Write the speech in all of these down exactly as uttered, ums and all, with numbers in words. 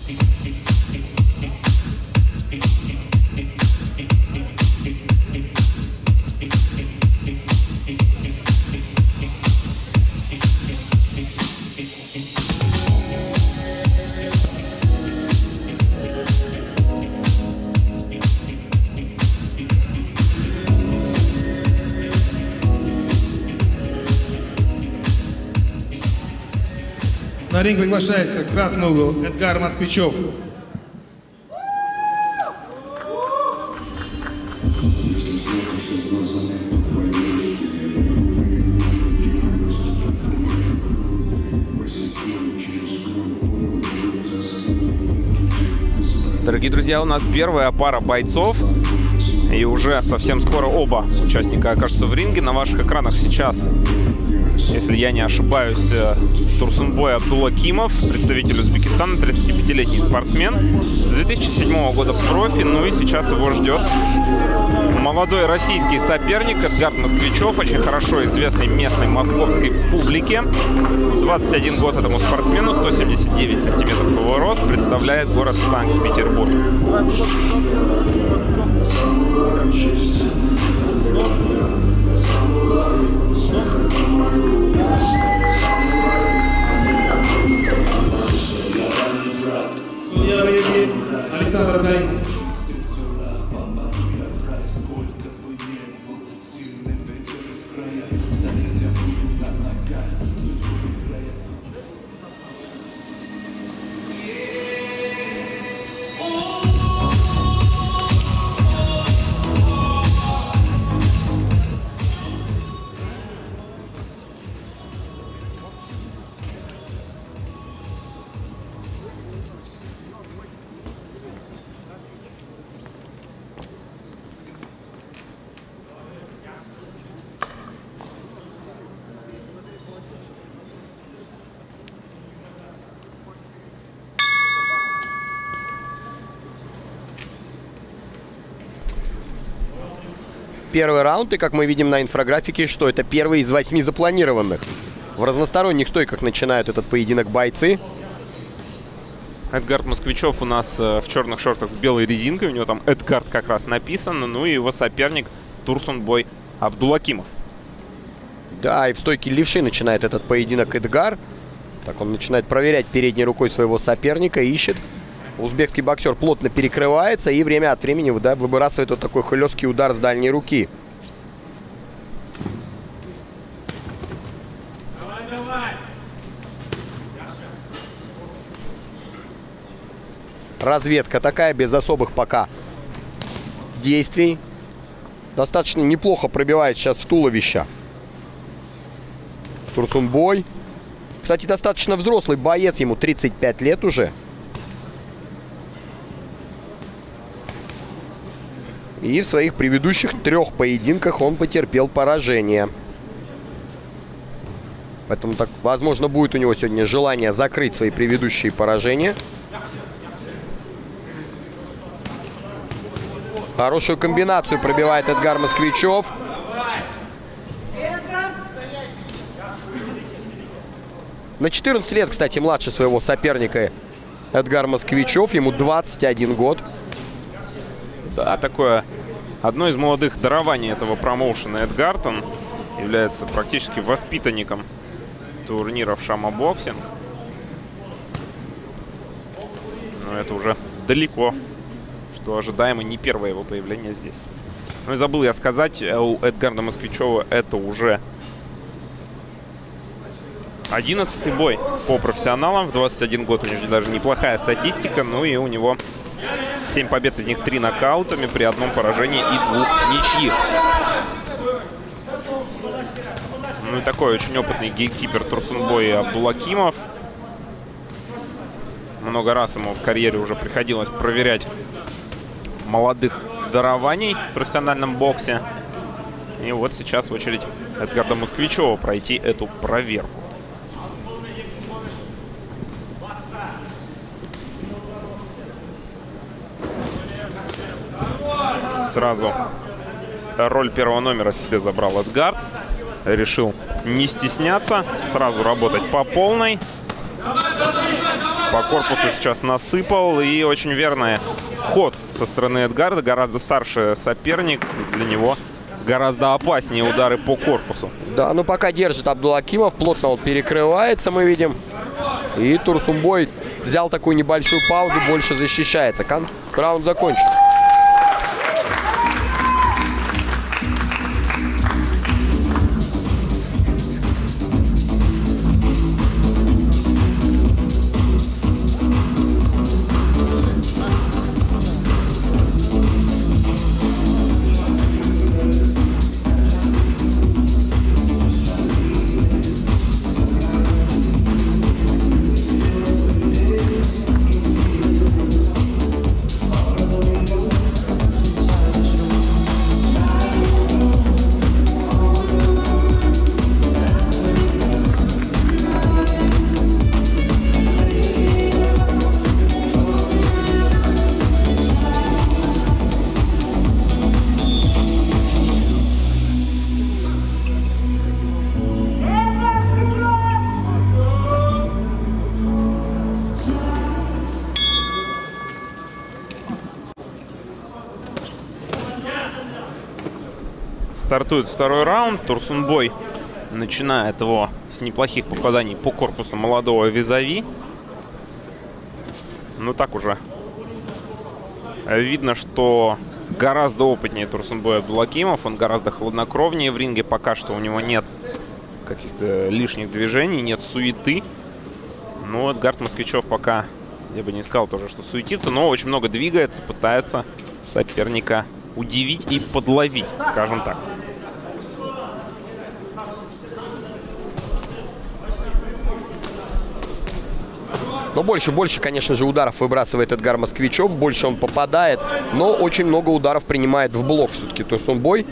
На ринг приглашается красный угол Эдгар Москвичев. Дорогие друзья, у нас первая пара бойцов. И уже совсем скоро оба участника окажутся в ринге. На ваших экранах сейчас, если я не ошибаюсь, Турсунбой Абдулакимов, представитель Узбекистана, тридцатипятилетний спортсмен. С две тысячи седьмого года в профи, ну и сейчас его ждет молодой российский соперник Эдгар Москвичев, очень хорошо известный местной московской публике. двадцать один год этому спортсмену, сто семьдесят девять сантиметров его рост, представляет город Санкт-Петербург. Александр Карин. Первый раунд, и как мы видим на инфографике, что это первый из восьми запланированных. В разносторонних стойках начинают этот поединок бойцы. Эдгар Москвичев у нас в черных шортах с белой резинкой. У него там Эдгард как раз написано. Ну и его соперник Турсунбой Абдулакимов. Да, и в стойке левши начинает этот поединок Эдгар. Так, он начинает проверять передней рукой своего соперника, ищет. Узбекский боксер плотно перекрывается и время от времени, да, выбрасывает вот такой хлесткий удар с дальней руки. Давай, давай. Разведка такая, без особых пока действий. Достаточно неплохо пробивает сейчас в туловище Турсунбой. Кстати, достаточно взрослый боец, ему тридцать пять лет уже. И в своих предыдущих трех поединках он потерпел поражение. Поэтому, так, возможно, будет у него сегодня желание закрыть свои предыдущие поражения. Хорошую комбинацию пробивает Эдгар Москвичев. На четырнадцать лет, кстати, младше своего соперника Эдгар Москвичев. Ему двадцать один год. Да, такое одно из молодых дарований этого промоушена. Эдгард, он является практически воспитанником турниров Шама-боксинг. Но это уже далеко, что ожидаемо не первое его появление здесь. Ну и забыл я сказать, у Эдгарда Москвичева это уже одиннадцатый бой по профессионалам. В двадцать один год у него даже неплохая статистика. Ну и у него семь побед, из них три нокаутами при одном поражении и двух ничьих. Ну и такой очень опытный гейткипер Турсунбой Абдулакимов. Много раз ему в карьере уже приходилось проверять молодых дарований в профессиональном боксе. И вот сейчас очередь Эдгарда Москвичева пройти эту проверку. Сразу роль первого номера себе забрал Эдгард. Решил не стесняться, сразу работать по полной. По корпусу сейчас насыпал. И очень верный ход со стороны Эдгарда. Гораздо старше соперник. Для него гораздо опаснее удары по корпусу. Да, но пока держит Абдулакимов. Плотно он перекрывается, мы видим. И Турсунбой взял такую небольшую паузу, больше защищается. Кон... Раунд закончен. Стартует второй раунд. Турсунбой начинает его с неплохих попаданий по корпусу молодого визави. Ну так уже видно, что гораздо опытнее Турсунбой Абдулакимов. Он гораздо хладнокровнее в ринге. Пока что у него нет каких-то лишних движений, нет суеты. Но Эдгард Москвичев пока, я бы не сказал тоже, что суетится, но очень много двигается, пытается соперника удивить и подловить, скажем так. Но больше, больше, конечно же, ударов выбрасывает Эдгар Москвичев. Больше он попадает, но очень много ударов принимает в блок все-таки Турсунбой.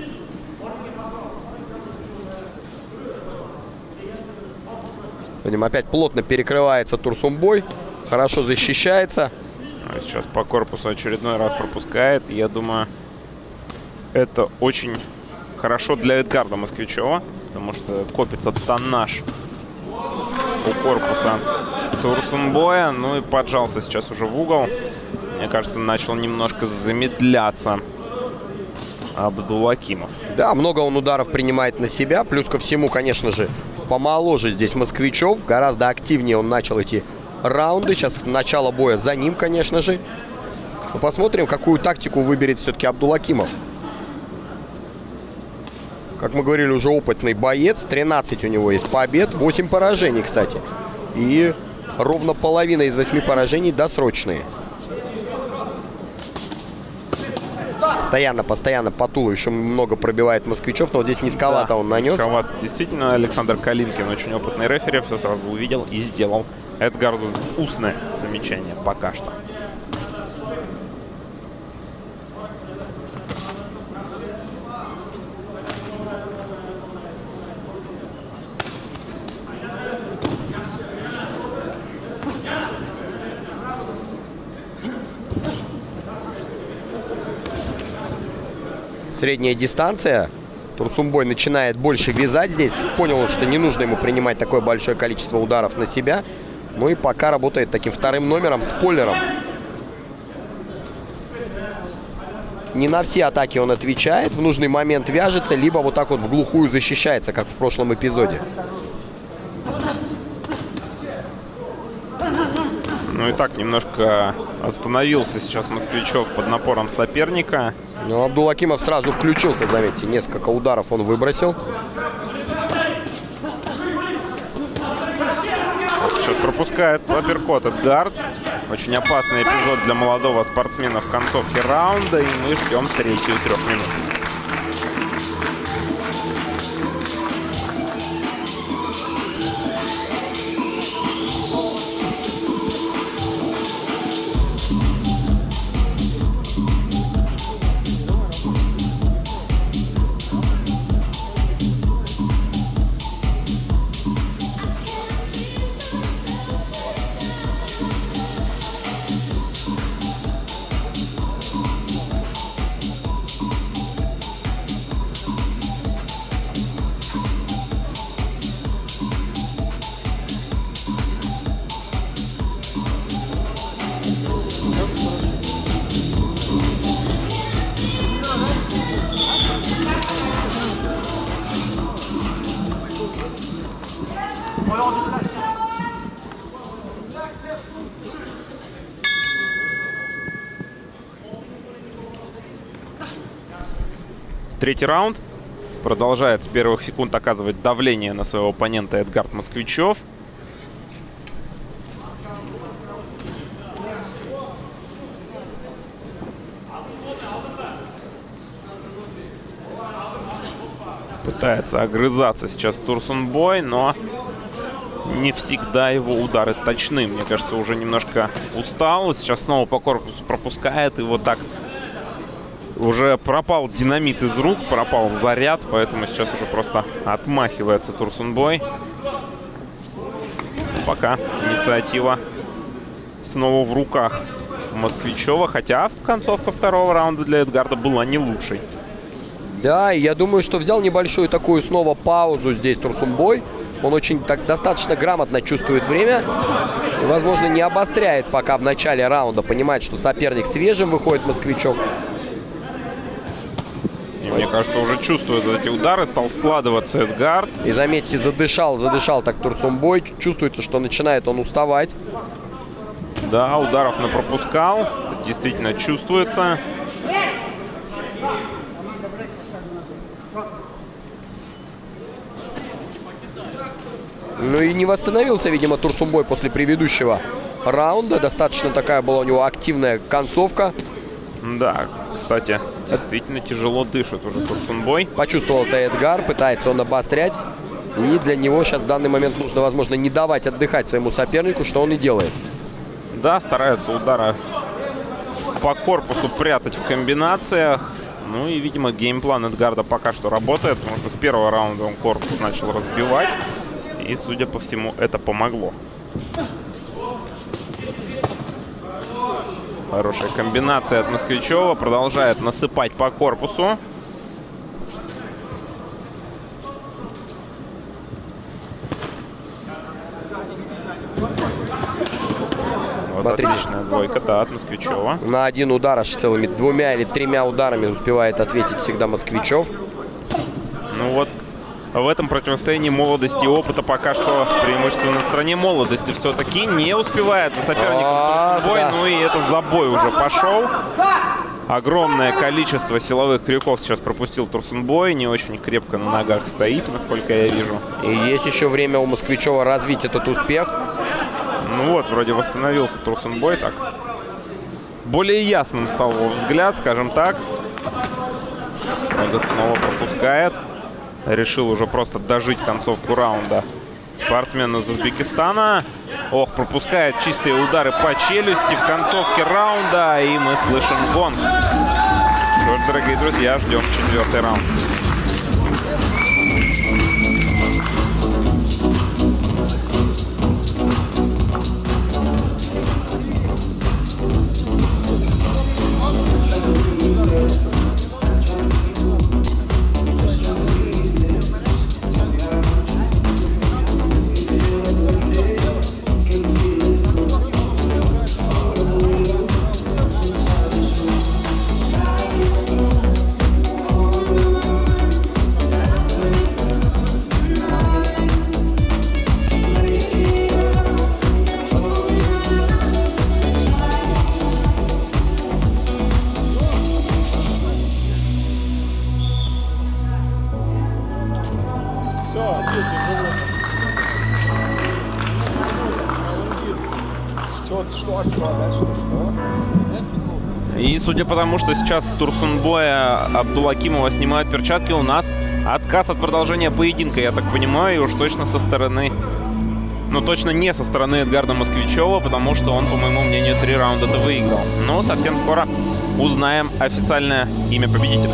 Видим, опять плотно перекрывается Турсунбой. Хорошо защищается. Сейчас по корпусу очередной раз пропускает. Я думаю, это очень хорошо для Эдгарда Москвичева, потому что копится тоннаж у корпуса Турсунбоя. Ну и поджался сейчас уже в угол. Мне кажется, начал немножко замедляться Абдулакимов. Да, много он ударов принимает на себя. Плюс ко всему, конечно же, помоложе здесь Москвичев. Гораздо активнее он начал эти раунды. Сейчас начало боя за ним, конечно же. Но посмотрим, какую тактику выберет все-таки Абдулакимов. Как мы говорили, уже опытный боец. тринадцать у него есть побед, восемь поражений, кстати. И ровно половина из восьми поражений досрочные. Постоянно, постоянно по туловищу много пробивает Москвичев, но вот здесь низковато, да, он нанес. Низковат. Действительно, Александр Калинкин, очень опытный рефери, все сразу увидел и сделал Эдгарду устное замечание пока что. Средняя дистанция. Турсунбой начинает больше вязать здесь. Понял, что не нужно ему принимать такое большое количество ударов на себя. Ну и пока работает таким вторым номером, спойлером. Не на все атаки он отвечает. В нужный момент вяжется, либо вот так вот в глухую защищается, как в прошлом эпизоде. Ну и так, немножко остановился сейчас Москвичев под напором соперника. Но Абдулакимов сразу включился, заметьте. Несколько ударов он выбросил. Сейчас пропускает апперкот Эдгард. Очень опасный эпизод для молодого спортсмена в концовке раунда. И мы ждем третью трех минут. Третий раунд. Продолжает с первых секунд оказывать давление на своего оппонента Эдгард Москвичев. Пытается огрызаться сейчас Турсунбой, но не всегда его удары точны. Мне кажется, уже немножко устал. Сейчас снова по корпусу пропускает. И вот так уже пропал динамит из рук, пропал заряд. Поэтому сейчас уже просто отмахивается Турсунбой. Пока инициатива снова в руках Москвичева. Хотя концовка второго раунда для Эдгарда была не лучшей. Да, и я думаю, что взял небольшую такую снова паузу здесь Турсунбой. Он очень так достаточно грамотно чувствует время. И, возможно, не обостряет пока в начале раунда. Понимает, что соперник свежим выходит Москвичев. И мне кажется, уже чувствует эти удары. Стал складываться Эдгард. И заметьте, задышал, задышал так Турсунбой. Чувствуется, что начинает он уставать. Да, ударов напропускал. Это действительно чувствуется. Ну и не восстановился, видимо, Турсунбой после предыдущего раунда. Достаточно такая была у него активная концовка. Да, кстати, действительно тяжело дышит уже Турсунбой. Почувствовал-то Эдгар, пытается он обострять. И для него сейчас в данный момент нужно, возможно, не давать отдыхать своему сопернику, что он и делает. Да, старается удары по корпусу прятать в комбинациях. Ну и, видимо, геймплан Эдгарда пока что работает, потому что с первого раунда он корпус начал разбивать. И, судя по всему, это помогло. Хорошая комбинация от Москвичева. Продолжает насыпать по корпусу. Вот Смотрите. отличная двойка, да, от Москвичева. На один удар аж целыми двумя или тремя ударами успевает ответить всегда Москвичев. Ну вот, в этом противостоянии молодости и опыта пока что преимущественно на стороне молодости. Все-таки не успевает за соперником Ах, бой, да. ну и это забой уже пошел. Огромное количество силовых крюков сейчас пропустил Турсунбой. Не очень крепко на ногах стоит, насколько я вижу. И есть еще время у Москвичева развить этот успех. Ну вот, вроде восстановился Турсунбой так. Более ясным стал его взгляд, скажем так. Правда, снова пропускает. Решил уже просто дожить концовку раунда. Спортсмен из Узбекистана. Ох, пропускает чистые удары по челюсти в концовке раунда. И мы слышим гонг. Что ж, дорогие друзья, ждем четвертый раунд. И судя по тому, что сейчас с Турсунбоя Абдулакимова снимают перчатки, у нас отказ от продолжения поединка, я так понимаю, и уж точно со стороны... Ну, точно не со стороны Эдгарда Москвичева, потому что он, по моему мнению, три раунда-то выиграл. Но совсем скоро узнаем официальное имя победителя.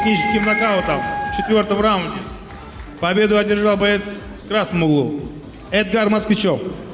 техническим нокаутом в четвертом раунде победу одержал боец в красном углу Эдгар Москвичев.